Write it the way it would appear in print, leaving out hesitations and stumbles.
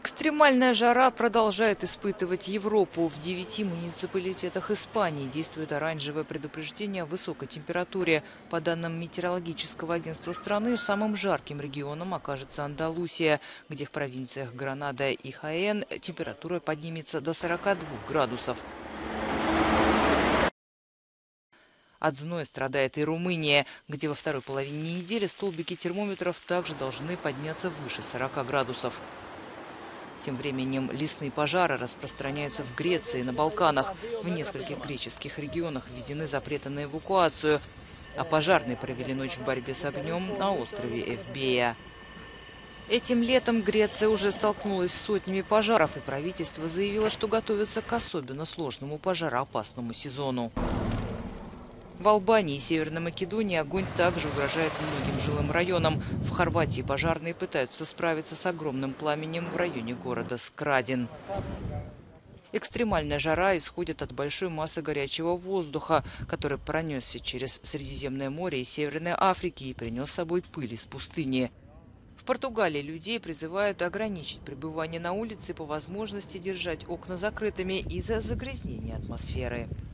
Экстремальная жара продолжает испытывать Европу. В 9 муниципалитетах Испании действует оранжевое предупреждение о высокой температуре. По данным метеорологического агентства страны, самым жарким регионом окажется Андалусия, где в провинциях Гранада и Хаэн температура поднимется до 42 градусов. От зноя страдает и Румыния, где во второй половине недели столбики термометров также должны подняться выше 40 градусов. Тем временем лесные пожары распространяются в Греции и на Балканах. В нескольких греческих регионах введены запреты на эвакуацию, а пожарные провели ночь в борьбе с огнем на острове Эвбея. Этим летом Греция уже столкнулась с сотнями пожаров, и правительство заявило, что готовится к особенно сложному пожароопасному сезону. В Албании и Северной Македонии огонь также угрожает многим жилым районам. В Хорватии пожарные пытаются справиться с огромным пламенем в районе города Скрадин. Экстремальная жара исходит от большой массы горячего воздуха, который пронесся через Средиземное море и Северной Африки и принес с собой пыль из пустыни. В Португалии людей призывают ограничить пребывание на улице и по возможности держать окна закрытыми из-за загрязнения атмосферы.